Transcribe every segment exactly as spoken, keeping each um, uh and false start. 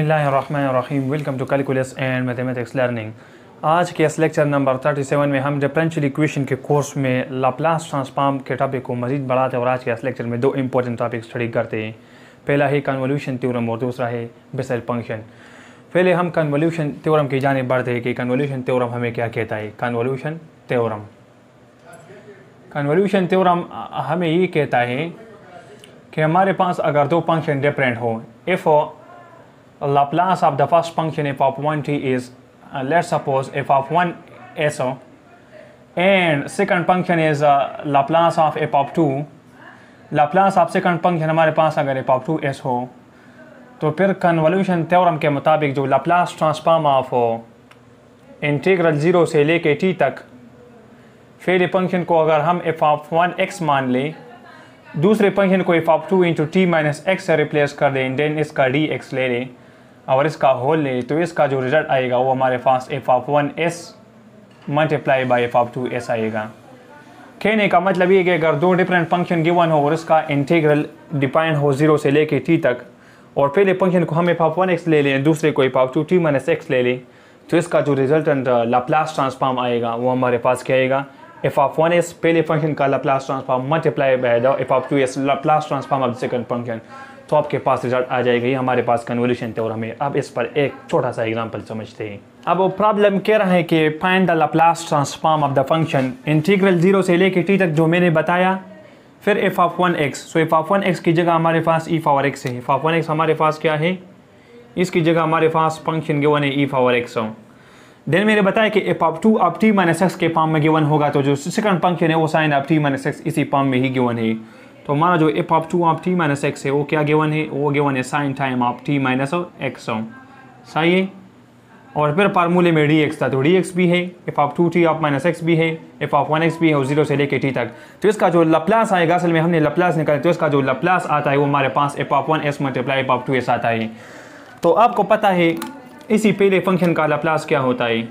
बिस्मिल्लाहिर्रहमानिर्रहीम। Welcome to calculus and mathematics learning. आज के इस लेक्चर नंबर सैंतीस में हम डिफरेंशियल इक्वेशन के कोर्स में लाप्लास ट्रांसफॉर्म के टॉपिक को मज़ीद बढ़ाते हैं और आज के इस लेक्चर में दो इंपॉर्टेंट टॉपिक स्टडी करते हैं। पहला है कन्वोल्यूशन थ्योरम और दूसरा है बेसल फंक्शन। पहले हम कन्वोल्यूशन थ्योरम की जानिब बढ़ते हैं कि कन्वोल्यूशन थ्योरम हमें क्या कहता है। कन्वोल्यूशन थ्योरम कन्वोल्यूशन थ्योरम हमें ये कहता है कि हमारे पास अगर दो फंक्शन डिफरेंट हो, if Laplace of the first function f of one t is uh, let's suppose f of one s and second function is uh, Laplace of f of two. Laplace of second function हमारे पास अगर f of two s हो तो फिर convolution theorem के मुताबिक जो Laplace transform of integral zero से लेके t तक पहले फंक्शन को अगर हम f of one x मान लें, दूसरे फंक्शन को f of two into t minus x से रिप्लेस कर दें, देन इसका dx ले लें और इसका होल ले, तो इसका जो रिजल्ट आएगा वो हमारे पास f of one s multiply by f of two s आएगा। कहने का मतलब ये कि अगर दो डिफरेंट फंक्शन गिवन हो और इसका इंटीग्रल डिफाइन हो ज़ीरो से लेके टी तक और पहले फंक्शन को हम f of one x ले लें, दूसरे को f of two t minus x ले लें, तो इसका जो रिजल्टेंट लाप्लास ट्रांसफॉर्म आएगा वो हमारे पास क्या आएगा, f of one s पहले फंक्शन का Laplace transform multiply by the f of two s Laplace transform of the second function, तो आपके पास रिजल्ट आ जाएगा। ये हमारे पास कन्वोल्यूशन थ्योरम है। अब इस पर एक छोटा सा एग्जांपल समझते हैं। अब वो प्रॉब्लम कह रहा है कि find the Laplace transform of the function integral zero से लेके टी तक जो मैंने बताया, फिर f of one x, so f of one x की जगह हमारे पास e पावर x है। f of one x हमारे पास क्या है, इसकी जगह हमारे पास फंक्शन गिवन है e पावर x हो। देन मैंने बताया कि f of two of t minus x के फॉर्म में गिवन होगा, तो जो सेकंड फंक्शन है वो sine of t minus x इसी फॉर्म में ही गिवन है। तो हमारा जो f of two of t minus x है वो क्या गिवन है, वो गिवन है sine time of t minus x हो, सही है। और फिर फार्मूले में dx था, तो dx भी है, f of two t of minus x भी है, f of one x भी है और जीरो से लेके t तक। तो इसका जो लप्लास आएगा, असल में हमने लप्लास निकाला, तो इसका जो लप्लास आता है वो हमारे पास f of one s multiply f of two s आता है। तो आपको पता है इसी पहले फंक्शन का लप्लास क्या होता है,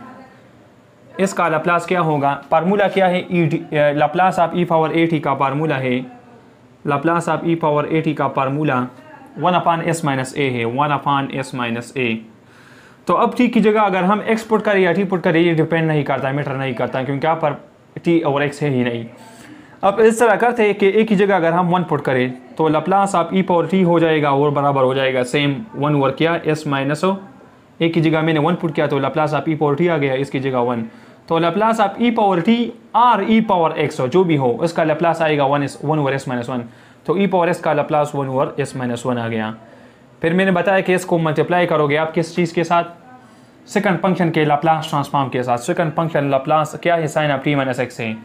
इसका लप्लास क्या होगा, फार्मूला क्या है, e Laplace of e power a t का फार्मूला है, Laplace of e power a t का formula one upon s minus a है, one upon s minus a. तो अब टी की जगह अगर हम एक्स पुट करें या टी पुट करें, ये डिपेंड नहीं करता, मैटर नहीं करता, क्योंकि यहाँ पर टी और एक्स है ही नहीं। अब इस तरह करते हैं कि ए की जगह अगर हम वन पुट करें तो Laplace of e power t हो जाएगा और बराबर हो जाएगा सेम वन ओवर क्या एस माइनस ओ, ए की जगह मैंने वन पुट किया तो Laplace of e power t आ गया, इसकी जगह वन, तो Laplace of e power t or e power x हो जो भी हो, इसका लप्लास आएगा one s one over s minus one, तो ई पावर एस का Laplace one over s minus one आ गया। फिर मैंने बताया कि इसको मल्टीप्लाई करोगे आप किस चीज़ के साथ, सेकंड फंक्शन के लप्लास ट्रांसफॉर्म के साथ। सेकंड फंक्शन लप्लास क्या है, sine of t minus x है।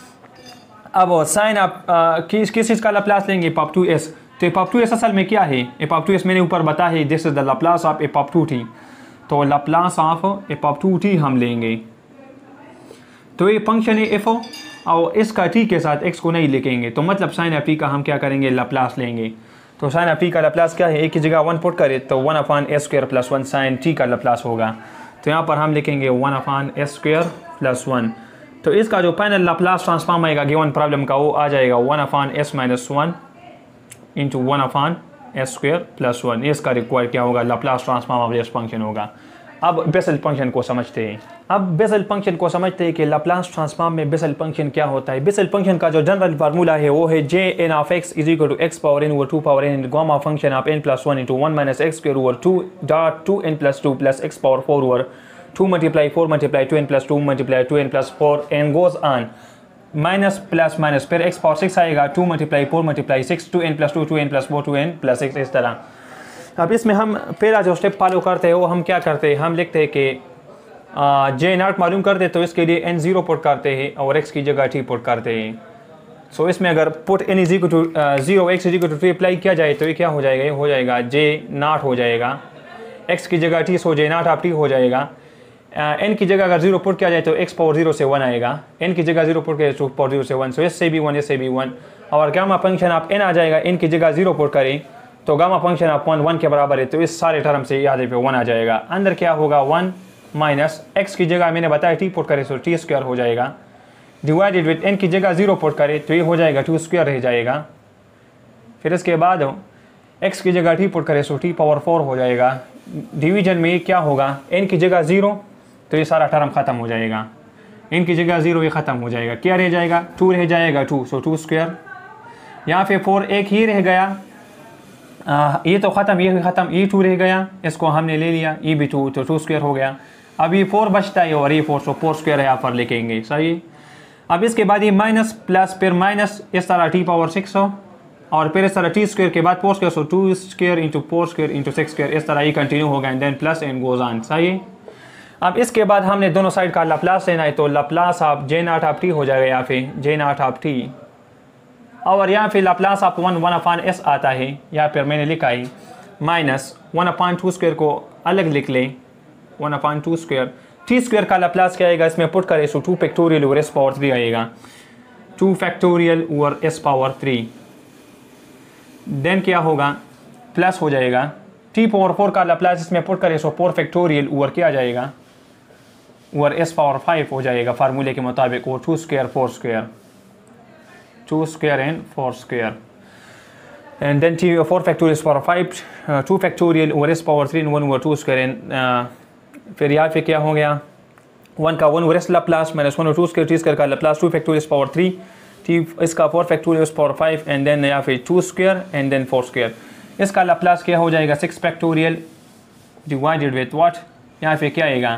अब साइन ऑफ किस किस चीज़ का लप्लास लेंगे, f of two s, तो f of two s असल में क्या है, f of two s मैंने ऊपर बताया है, this is the Laplace of f of two t, तो Laplace of f of two t हम लेंगे। तो ये फंक्शन है f और इसका t के साथ x को नहीं लिखेंगे, तो मतलब साइन ऑफ t का हम क्या करेंगे, लप्लास लेंगे। तो साइन ऑफ t का लप्लास क्या है, एक की जगह वन पुट करें तो one upon s square plus one sine t का लप्लास होगा, तो यहाँ पर हम लिखेंगे one upon s square plus one. तो इसका जो फाइनल लप्लास ट्रांसफॉर्म आएगा गिवन प्रॉब्लम का वो आ जाएगा one upon s minus one into one upon s square plus one. इसका रिक्वायर क्या होगा, Laplace transform of this function होगा। अब बेसल फंक्शन को समझते हैं। अब बेसल फंक्शन को समझते हैं कि लप्लास ट्रांसफॉर्म में बेसल फंक्शन क्या होता है। बेसल फंक्शन का जो जनरल फार्मूला है वो है j n of x is equal to x power n over two power n gamma function of n plus one into one minus x square over two dot two n plus two plus x power four over two multiply four multiply two n plus two multiply two n plus four and goes on minus plus minus, फिर x power six आएगा, two multiply four multiply six to n plus two two n plus four two n plus six, इस तरह। अब इसमें हम पहला जो step follow करते हैं वो हम क्या करते हैं, हम लिखते हैं कि जे नॉट मालूम करते तो इसके लिए एन ज़ीरो पुट करते हैं और एक्स की जगह टी पुट करते हैं। सो इसमें अगर put n is equal to zero x is equal to t apply किया जाए तो ये क्या हो जाएगा, ये हो जाएगा जे नॉट हो जाएगा, एक्स की जगह t so J not of t हो जाएगा। एन की जगह अगर जीरो पुट किया जाए तो एक्स पावर जीरो से वन आएगा, एन की जगह जीरो पुट किया टू पावर जीरो से वन, सो इससे भी वन इससे भी वन, और गामा फंक्शन आप एन आ जाएगा, एन की जगह जीरो पुट करें तो गामा फंक्शन आप वन वन के बराबर है, तो इस सारे टर्म से यहाँ पे वन आ जाएगा। अंदर क्या होगा, वन माइनस एक्स की जगह मैंने बताया टी पुट करें तो टी स्क्वायर हो जाएगा, डिवाइडेड विद एन की जगह जीरो पुट करें तो ये हो जाएगा टू स्क्वायर रह जाएगा। फिर इसके बाद एक्स की जगह टी पुट करें तो टी पावर फोर हो जाएगा, डिवीजन में क्या होगा, एन की जगह ज़ीरो तो ये सारा टर्म ख़त्म हो जाएगा, एन की जगह ज़ीरो ये ख़त्म हो जाएगा, क्या रह जाएगा, टू रह जाएगा, टू, सो टू स्क्वायर। यहाँ पे फोर एक ही रह गया, आ, ये तो ख़त्म, ये भी ख़त्म, ये टू रह गया, इसको हमने ले लिया, ये भी टू, तो टू स्क्वायर हो गया। अब ये फोर बचता है और ये फोर, सो फोर स्क्वायर यहाँ पर लिखेंगे, सही। अब इसके बाद ये माइनस प्लस फिर माइनस, इस तरह टी पावर सिक्स हो, और फिर इस तरह टी स्क्वायर के बाद four square, so two square into four square into six square, इस तरह ये कंटिन्यू होगा and then plus and goes on, सही। अब इसके बाद हमने दोनों साइड का लप्लास लेना है, तो Laplace of J not of t हो जाएगा यहाँ पे, जे नॉट ऑफ टी, और यहाँ पे Laplace of one one upon s आता है, यहाँ पर मैंने लिखा है minus one upon two square को अलग लिख लें, one upon two square, t square का लप्लास क्या आएगा, इसमें पुट करें, so two factorial over s power three आएगा, two factorial over s power three, then क्या होगा, प्लस हो जाएगा, टी पावर फोर का लप्लास इसमें पुट करें, सो फोर फैक्टोरियल ओवर क्या आ जाएगा, ओवर एस पावर फाइव हो जाएगा फार्मूले के मुताबिक, और two square four square, two square and four square, and then t four factorial s power five, two factorial over s power three and one over two square, and फिर यहाँ पे क्या हो गया, वन का one over s Laplace minus one और two square, t square का Laplace two factorial s power three, t इसका four factorial s power five, and then यहाँ पे to square and then four square, इसका Laplace क्या हो जाएगा, six factorial divided with what, यहाँ पे क्या आएगा,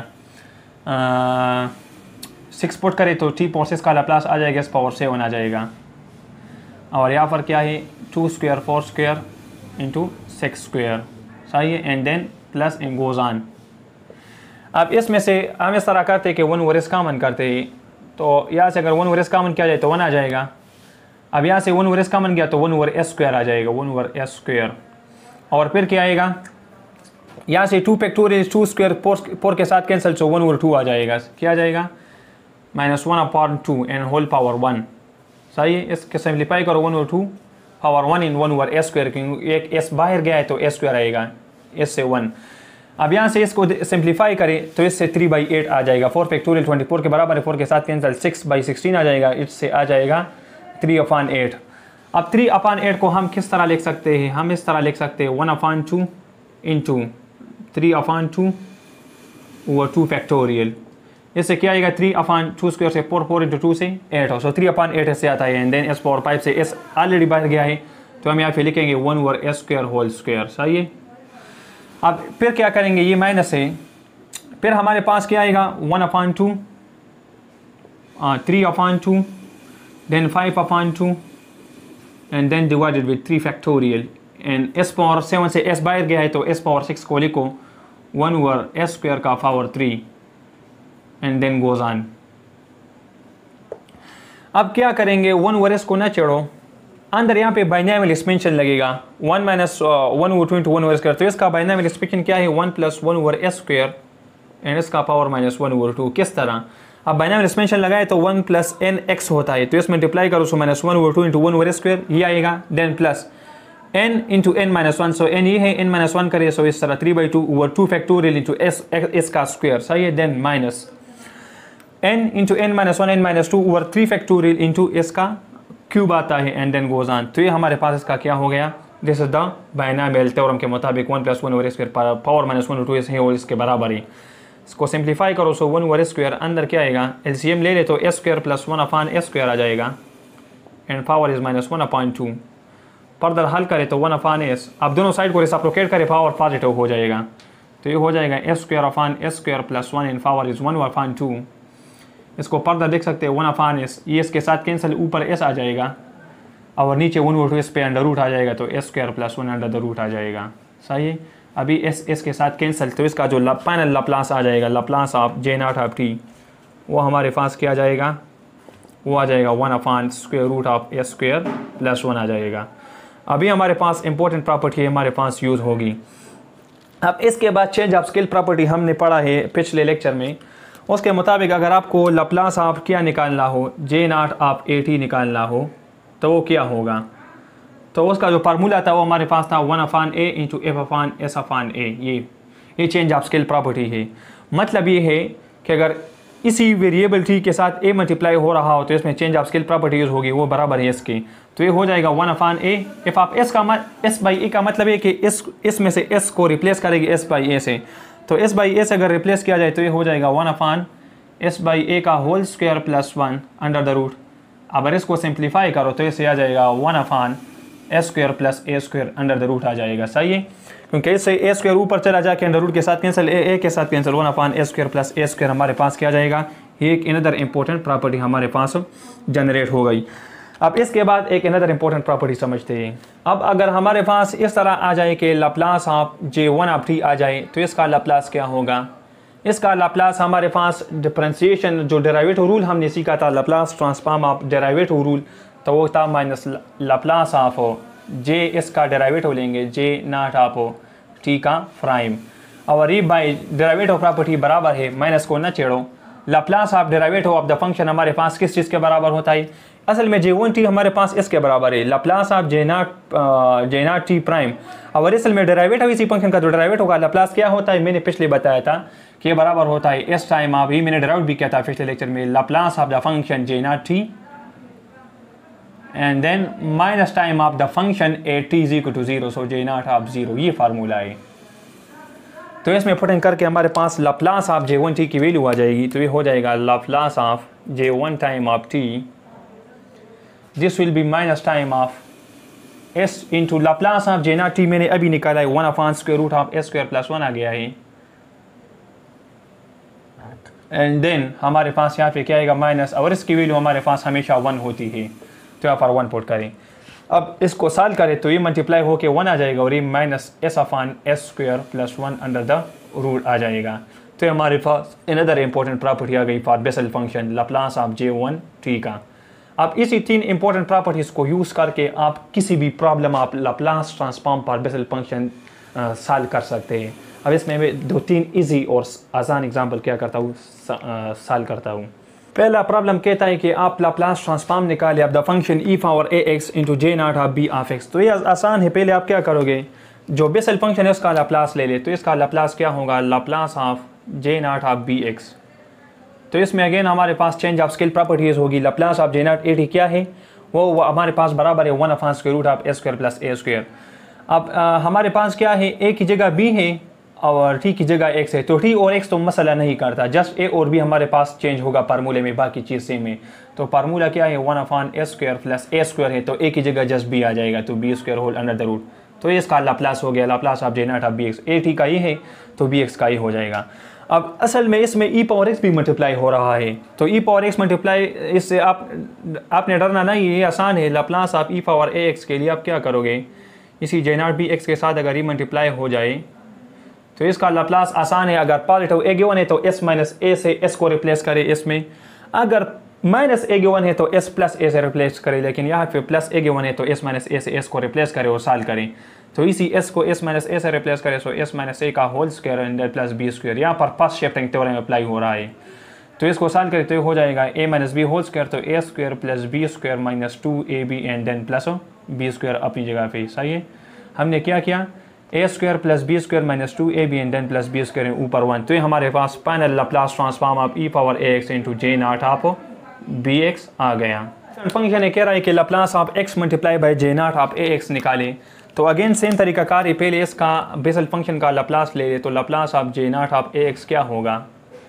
सिक्स पुट करें तो टी पावर सिक्स का लप्लास आ जाएगा, एस पावर सेवन आ जाएगा, और यहाँ पर क्या है, two square four square into six square, सही है, and then plus in goes on. अब इसमें से हम इस तरह करते हैं कि वन ओवर एस कॉमन करते हैं, तो यहाँ से अगर वन ओवर एस कॉमन किया जाए तो वन आ जाएगा, अब यहाँ से वन ओवर एस कॉमन गया तो वन ओवर एस स्क्वायर आ जाएगा, वन ओवर एस स्क्वायर, और फिर क्या आएगा, यहाँ से two factorial two square four four के साथ cancel, so one over two आ जाएगा, क्या आ जाएगा, minus one upon two and whole power one, सही है। इसके सिंप्लीफाई करो, one over two power one in one over s square, क्योंकि एक एस बाहर गया है तो एस स्क्वायर आएगा, एस से वन। अब यहाँ से इसको सिंप्लीफाई करें तो इससे थ्री बाई एट आ जाएगा, फोर फैक्टोरियल ट्वेंटी फोर के बराबर है, फोर के साथ कैंसिल, सिक्स बाई सिक्सटीन आ जाएगा, इससे आ जाएगा थ्री अपान एट। अब थ्री अपान एट को हम किस तरह लिख सकते हैं, हम इस तरह लिख सकते हैं, one upon two into three upon two over two factorial, इससे क्या आएगा, थ्री अपान टू स्क्वायर से फोर, फोर इंटू टू से एट हो, सो थ्री अपान एट से आता है, and then s power five से एस ऑलरेडी बाहर गया है, तो हम यहाँ पे लिखेंगे one over s square whole square, सही है। अब फिर क्या करेंगे, ये माइनस है, फिर हमारे पास क्या आएगा, one upon two, three upon two, then five upon two, and then divided with three factorial, and s power seven से एस बाहर गया है तो एस पावर सिक्स को लिखो, वन ओवर एस स्क्वायर का power three, and then goes on. अब क्या करेंगे, वन ओवर एस को ना चढ़ो, अंदर यहाँ पे बाइनॉमियल एक्सपेंशन लगेगा, one minus one over two into one over square, तो इसका बाइनॉमियल एक्सपेंशन क्या है, one plus one over s square and इसका power minus one over two. किस तरह, अब बाइनॉमियल एक्सपेंशन लगाए तो वन प्लस एन एक्स होता है, तो इसमें मल्टीप्लाई करो, so minus one over two into one over square ये आएगा, then plus n into n minus one, so n ये है, एन माइनस वन करे, सो इस तरह three by two over two factorial into s s का square, सही है, then minus n into n minus one n minus two over three factorial into s का cube आता है, एंड देन गोज ऑन। तो ये हमारे पास इसका क्या हो गया, this is the binomial theorem के मुताबिक one plus one over square power minus one two है और इसके बराबर है। इसको सिंप्लीफाई करो, सो वन ओवर स्क्वायर अंदर क्या आएगा, एलसीएम ले ले तो s square plus one upon s square आ जाएगा, and power is minus one upon two, further हल करे तो वन अपान एस, अब दोनों साइड को रेसिप्रोकेट करे पावर पॉजिटिव हो जाएगा, तो ये हो जाएगा s square upon s square plus one, and power is one upon two. इसको फर्दर देख सकते हैं, वन अपान एस, ये इसके साथ कैंसिल, ऊपर एस आ जाएगा और नीचे वन ओवर टू एस पे अंडर रूट आ जाएगा, तो s square plus one under the root आ जाएगा, सही है। अभी एस एस के साथ कैंसिल, तो इसका जो फाइनल लप्लास आ जाएगा, Laplace of J not of t, वो हमारे पास क्या आ जाएगा, वो आ जाएगा one upon square root of s square plus one आ जाएगा। अभी हमारे पास इंपॉर्टेंट प्रॉपर्टी हमारे पास यूज़ होगी। अब इसके बाद चेंज ऑफ स्केल प्रॉपर्टी हमने पढ़ा है पिछले लेक्चर में, उसके मुताबिक अगर आपको लप्लास ऑफ क्या निकालना हो, J not of a t निकालना हो, तो वो क्या होगा, तो उसका जो फार्मूला था वो हमारे पास था one upon a into f upon s upon a. ये ये चेंज ऑफ स्केल प्रॉपर्टी है। मतलब ये है कि अगर इसी वेरिएबल टी के साथ ए मल्टीप्लाई हो रहा हो तो इसमें change of scale property use होगी, वो बराबर है इसकी। तो ये हो जाएगा वन अपान ए। इफ आप एस का एस बाई ए का मतलब है कि इस इसमें से एस को रिप्लेस करेगी एस बाई ए से, तो एस बाई ए से अगर रिप्लेस किया जाए तो ये हो जाएगा one upon s by a का whole square plus one under the root. अगर इसको सिंप्लीफाई करो तो इससे आ जाएगा one upon s square plus a square under the root आ जाएगा। सही है, क्योंकि इससे ए स्क्वायर ऊपर चला जाके अंडर रूट के साथ कैंसिल, ए ए के साथ cancel, one upon a square plus a square हमारे पास क्या जाएगा, ये एक अनदर इंपॉर्टेंट प्रॉपर्टी हमारे पास जनरेट हो गई। अब इसके बाद एक अनदर इंपॉर्टेंट प्रॉपर्टी समझते हैं। अब अगर हमारे पास इस तरह आ जाए कि Laplace of J one of t आ जाए तो इसका लाप्लास क्या होगा, इसका लाप्लास हमारे पास डिफरेंशिएशन जो डेरिवेटिव रूल हमने सीखा था, Laplace transform of derivative rule, तो वो था माइनस लाप्लास ऑफ जे, इसका डेरिवेटिव लेंगे जे नॉट ऑफ टी का प्राइम। और ये बाई डेरिवेटिव प्रॉपर्टी बराबर है, माइनस को न छेड़ो, Laplace of derivative of the function हमारे पास किस चीज़ के बराबर होता है, असल में जे वन टी हमारे पास इसके बराबर है, Laplace of J nought J nought t prime. और असल में डेरिवेटिव इसी फंक्शन का जो डेरिवेटिव का लाप्लास क्या होता है, मैंने पिछले बताया था कि ये बराबर होता है इस टाइम ऑफ, ही मैंने डेराइव भी किया था पिछले लेक्चर में, Laplace of the function J nought t and then minus time of the function a t is equal to zero, so J not of zero, ये फार्मूला है। तो इसमें पुट इन करके हमारे पास Laplace of J one t की value आ जाएगी, तो ये हो जाएगा Laplace of J one time of t, this will be minus time of s into Laplace of J nought t मैंने अभी निकाला है, one upon square root of s square plus one आ गया है। एंड देन हमारे पास यहाँ पे क्या आएगा माइनस, और इसकी वैल्यू हमारे पास हमेशा वन होती है, तो यहाँ पर वन पुट करें। अब इसको सॉल्व करें तो ये मल्टीप्लाई होके वन आ जाएगा और ये minus s upon s square plus one under the root आ जाएगा। तो हमारे पास अनदर इंपॉर्टेंट प्रॉपर्टी आ गई for Bessel function Laplace of J one t का। अब इसी तीन इंपॉर्टेंट प्रॉपर्टीज़ को यूज़ करके आप किसी भी प्रॉब्लम आप Laplace transform for Bessel function solve कर सकते हैं। अब इसमें मैं दो तीन इजी और आसान एग्जांपल क्या करता हूँ, सॉल्व करता हूँ। पहला प्रॉब्लम कहता है कि आप लाप्लास ट्रांसफॉर्म निकाले अब the function e power a x into J not of b of x. तो ये आसान है, पहले आप क्या करोगे, जो बेसल फंक्शन है उसका लाप्लास ले ले, तो इसका लाप्लास क्या होगा, Laplace of J not of b x. तो इसमें अगेन हमारे पास चेंज ऑफ स्केल प्रॉपर्टीज होगी, Laplace of J nought a t क्या है, वो, वो हमारे पास बराबर है one upon square root of a square plus a square. अब आ, हमारे पास क्या है, ए की जगह बी है और टी की जगह एक्स है, तो टी और एक्स तो मसला नहीं करता, जस्ट ए और बी हमारे पास चेंज होगा फार्मूले में, बाकी चीज़ सेम है। तो फार्मूला क्या है, one upon a square plus a square है, तो ए की जगह जस्ट बी आ जाएगा, तो b square whole under the root. तो ये इसका लाप्लास हो गया, Laplace of J not of b x, a t का ये है तो बी एक्स का ही हो जाएगा। अब असल में इसमें ई पावर एक्स भी मल्टीप्लाई हो रहा है, तो ई पावर एक्स मल्टीप्लाई, इससे आप आपने डरना नहीं, ये आसान है। Laplace of e power a x के लिए आप क्या करोगे, इसी जे नॉट बी एक्स के साथ अगर ये मल्टीप्लाई हो जाए तो इसका लाप्लास आसान है। अगर पॉजिटिव ए गिवन है तो एस माइनस ए से एस को रिप्लेस करे इसमें, अगर माइनस ए गिवन है तो एस प्लस ए से रिप्लेस करे, लेकिन यहाँ पे प्लस ए गिवन है तो एस माइनस ए से एस को रिप्लेस करे और सॉल्व करें। तो इसी एस को एस माइनस ए से रिप्लेस करे, सो एस माइनस ए का whole square hundred plus b square, यहाँ पर फर्स्ट शिफ्टिंग थ्योरम अप्लाई हो रहा है। तो इसको सॉल्व करें तो हो जाएगा a minus b whole square, तो a square plus b square minus two a b and then plus b square अपनी जगह पे। सही है, हमने क्या किया, a square plus b square minus two a b and then plus b square ऊपर वन। तो ये हमारे पास final Laplace transform of e power a x into J not of b x आ गया। फंक्शन है कह रहा है कि Laplace of x multiply by J not of a x निकाले, तो अगेन सेम तरीका कार है, पहले इसका बेसल फंक्शन का लाप्लास ले ले, तो Laplace of J not of a x क्या होगा,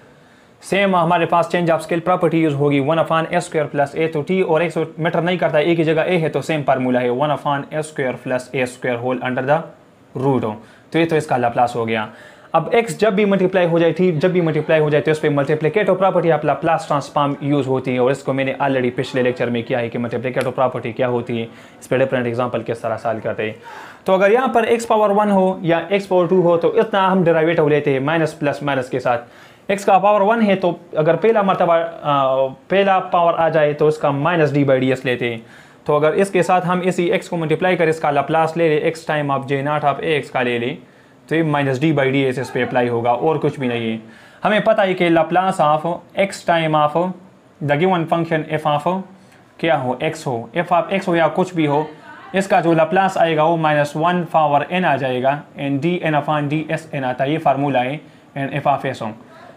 सेम हमारे पास change of scale property use होगी, one upon s square plus a, तो टी और एक्स मैटर नहीं करता, ए की जगह ए है तो सेम फार्मूला है, one upon s square plus a square whole under the root हो। तो ये तो इसका लाप्लास हो गया। अब x जब भी मल्टीप्लाई हो जाए, थी जब भी मल्टीप्लाई हो जाए तो इस पर मल्टीप्लिकेटिव प्रॉपर्टी आप लाप्लास ट्रांसफॉर्म यूज़ होती है, और इसको मैंने ऑलरेडी पिछले लेक्चर में किया है कि मल्टीप्लिकेटिव प्रॉपर्टी क्या होती है, इस पर डिफरेंट एग्जांपल किस तरह सॉल्व करते हैं। तो अगर यहाँ पर x पावर वन हो या x पावर टू हो तो इतना हम डेरिवेटिव लेते हैं माइनस प्लस माइनस के साथ। x का पावर वन है तो अगर पहला मरतबा पहला पावर आ जाए तो उसका minus d by d s लेते हैं। तो अगर इसके साथ हम इसी x को मल्टीप्लाई कर इसका लाप्लास ले ले, x time of J not of a x का ले ले, तो ये minus d by d s इस पर अप्लाई होगा और कुछ भी नहीं है। हमें पता है कि Laplace of x time of the given function f of क्या हो, x हो, एफ ऑफ x हो या कुछ भी हो, इसका जो लाप्लास आएगा वो माइनस वन पावर n आ जाएगा, and d n upon d s n आता है, ये फार्मूला है एंड एफ ऑफ एस हो।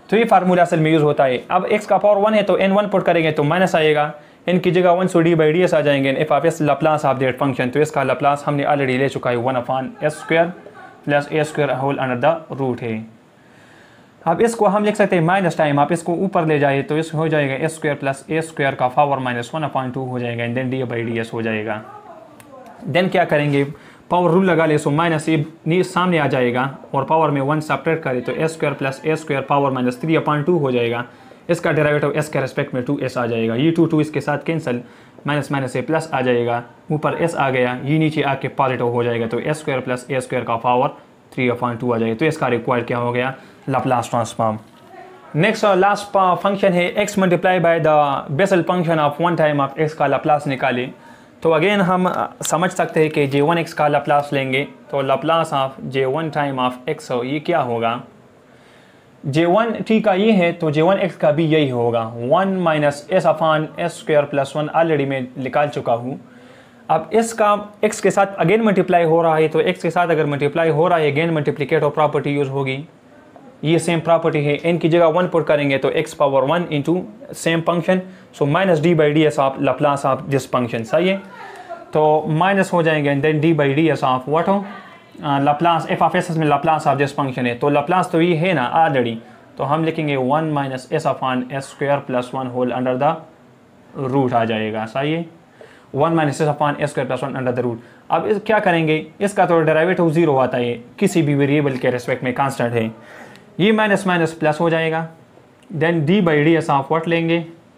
तो ये फार्मूला असल में यूज़ होता है। अब एक्स का पावर वन है तो एन वन पुट करेंगे तो माइनस आएगा, इनकी जगह one so d by d s आ जाएंगे, f of s Laplace of that function. तो इसका लप्लास हमने ऑलरेडी ले चुका है, one upon s square plus a square whole under the root है। अब इसको हम लिख सकते हैं माइनस टाइम, आप इसको ऊपर ले जाए तो इस हो जाएगा s square plus a square का power minus one upon two हो जाएगा, and then d by d s हो जाएगा। देन क्या करेंगे, पावर रूल लगा ले, सो माइनस ये सामने आ जाएगा और पावर में वन सेपरेट करें तो s square plus a square power minus three upon two हो जाएगा। इसका डेरिवेटिव एस के रेस्पेक्ट में टू एस आ जाएगा, ये टू टू इसके साथ कैंसिल, माइनस माइनस से प्लस आ जाएगा, ऊपर एस आ गया, ये नीचे आके पॉजिटिव हो जाएगा, तो s square plus a square का पावर थ्री अपॉइंट टू आ जाएगा। तो इसका रिक्वायर्ड क्या हो गया, लाप्लास ट्रांसफॉर्म। नेक्स्ट और लास्ट फंक्शन है x multiply by the Bessel function of one time of x का लाप्लास निकालें। तो अगेन हम समझ सकते हैं कि जे वन एक्स का लाप्लास लेंगे तो Laplace of J one time of x हो, ये क्या होगा, जे वन टी का ये है तो जे वन एक्स का भी यही होगा, one minus s upon s square plus one already मैं निकाल चुका हूँ। अब इसका एक्स के साथ अगेन मल्टीप्लाई हो रहा है तो एक्स के साथ अगर मल्टीप्लाई हो रहा है अगेन मल्टीप्लिकेटिव प्रॉपर्टी यूज़ होगी, ये सेम प्रॉपर्टी है, एन की जगह वन पुट करेंगे तो x power one into same function, so minus d by d s of Laplace of this function, सही है। तो माइनस हो जाएंगे and then d by d s of what हो लाप्लास एफ ऑफ एस में Laplace of this function है, तो Laplace तो ये है ना ऑलरेडी, तो हम लिखेंगे one minus s upon s square plus one whole under the root आ जाएगा, सही है, one minus s upon s square plus one under the root. अब इस क्या करेंगे, इसका तो डेरिवेटिव जीरो आता है, किसी भी वेरिएबल के रेस्पेक्ट में कांस्टेंट है, ये माइनस माइनस प्लस हो जाएगा, then d by d s of what लेंगे,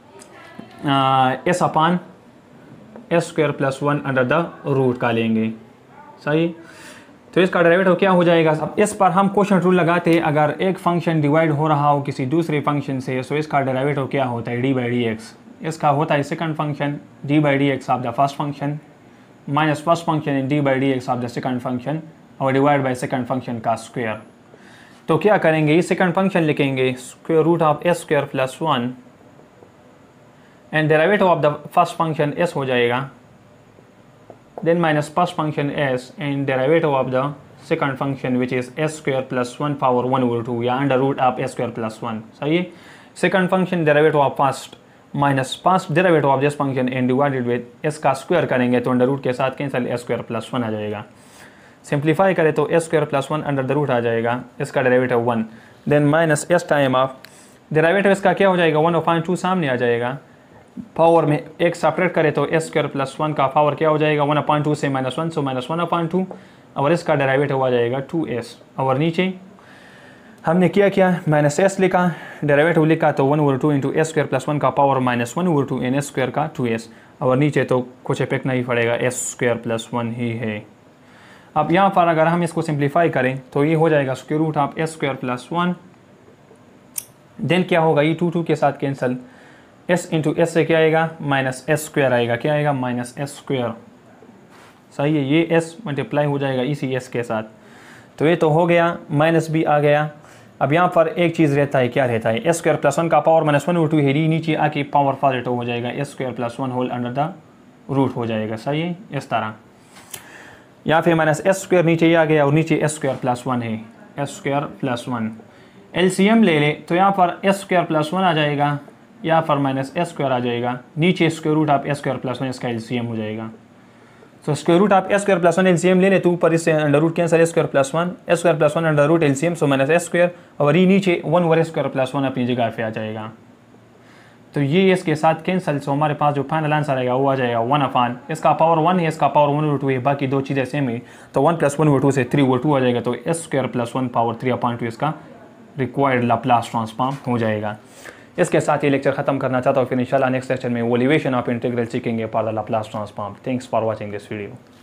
s upon s square plus one under the root का लेंगे, सही। तो इसका डेरिवेटिव क्या हो जाएगा, अब इस पर हम क्वेश्चन रूल लगाते हैं, अगर एक फंक्शन डिवाइड हो रहा हो किसी दूसरे फंक्शन से तो इसका डेरिवेटिव क्या होता है, डी बाई डी एक्स, इसका होता है second function d by d x of the first function minus first function in d by d x of the second function और डिवाइड बाई सेकंड फंक्शन का square. तो क्या करेंगे, ये second function लिखेंगे square root of s square plus one and derivative of the first function s हो जाएगा, then minus first function s and derivative of the second function which is S square plus one power one over two या under root of s square plus one, सही है। Second function derivative of first minus first derivative of this function and divided with s का square करेंगे तो under root के साथ cancel s square plus one आ जाएगा, सिंप्लीफाई करें तो s square plus one under the root आ जाएगा, इसका derivative one, then minus s time of derivative इसका क्या हो जाएगा, वन अपॉइंट टू सामने आ जाएगा, पावर में एक सेपरेट करें तो एस स्क्वायर प्लस वन का पावर क्या हो जाएगा, वन अपॉइंट टू से minus one, so minus one upon two, और इसका डेरिवेटिव आ जाएगा टू एस, और नीचे हमने क्या किया, माइनस एस लिखा, डेरिवेटिव लिखा तो one over two into s square plus one का power minus one over two and s square का टू एस, और नीचे तो कुछ इफेक्ट नहीं पड़ेगा, एस स्क्वायर प्लस वन ही है। अब यहाँ पर अगर हम इसको सिंप्लीफाई करें तो ये हो जाएगा square root of s square plus one, then क्या होगा, ये टू टू के साथ कैंसिल, एस इंटू एस से क्या आएगा, माइनस एस स्क्वायर आएगा, क्या आएगा, माइनस एस स्क्वायर, सही है, ये एस मल्टीप्लाई हो जाएगा इसी एस के साथ, तो ये तो हो गया, माइनस भी आ गया। अब यहाँ पर एक चीज़ रहता है, क्या रहता है, एस स्क्वायर प्लस वन का power minus one over two है, नीचे आके पावर पॉजिटिव हो जाएगा, s square plus one whole under the root हो जाएगा, सही है, इस तरह। यहाँ पे माइनस एस स्क्वायर नीचे ही आ गया और नीचे एस स्क्वायर प्लस वन है, s square plus one, LCM ले ले तो यहाँ पर एस स्क्वायर प्लस वन आ जाएगा, यहाँ पर माइनस एस स्क्वायर आ जाएगा, नीचे square root of s square plus one, इसका एलसीएम हो जाएगा। तो square root of s square plus one LCM ले ले तो ऊपर इससे under root cancel, s square plus one, s square plus one under root LCM, so minus s square, और ये नीचे one over s square plus one अपनी जगह पे आ जाएगा, तो ये इसके साथ कैंसिल, सो हमारे पास जो फाइनल आंसर आएगा वो आ जाएगा वन अपॉन, इसका पावर वन है, इसका पावर वन ओवर टू है, बाकी दो चीज़ें सेम है, तो one plus one over two से थ्री ओवर टू आ जाएगा, तो s square plus one power three upon two इसका रिक्वायर्ड लाप्लास ट्रांसफॉर्म हो जाएगा। इसके साथ ये लेक्चर खत्म करना चाहता हूँ, फिर इंशाल्लाह नेक्स्ट लेक्चर में वोल्यूशन ऑफ इंटीग्रल सीखेंगे for the Laplace transform. Thanks for watching this video.